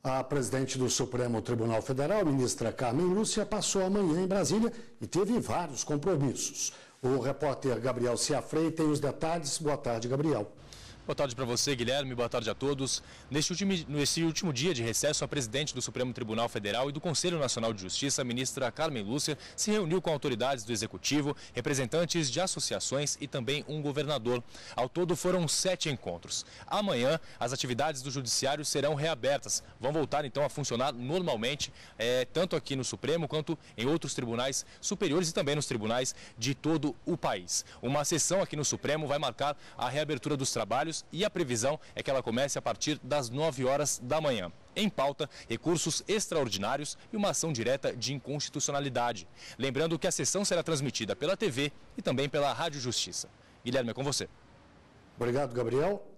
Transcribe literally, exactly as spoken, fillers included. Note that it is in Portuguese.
A presidente do Supremo Tribunal Federal, ministra Carmen Lúcia, passou a manhã em Brasília e teve vários compromissos. O repórter Gabriel Ciafrei tem os detalhes. Boa tarde, Gabriel. Boa tarde para você, Guilherme. Boa tarde a todos. Neste último, nesse último dia de recesso, a presidente do Supremo Tribunal Federal e do Conselho Nacional de Justiça, a ministra Carmen Lúcia, se reuniu com autoridades do Executivo, representantes de associações e também um governador. Ao todo, foram sete encontros. Amanhã, as atividades do Judiciário serão reabertas. Vão voltar, então, a funcionar normalmente, é, tanto aqui no Supremo quanto em outros tribunais superiores e também nos tribunais de todo o país. Uma sessão aqui no Supremo vai marcar a reabertura dos trabalhos e a previsão é que ela comece a partir das nove horas da manhã. Em pauta, recursos extraordinários e uma ação direta de inconstitucionalidade. Lembrando que a sessão será transmitida pela T V e também pela Rádio Justiça. Guilherme, é com você. Obrigado, Gabriel.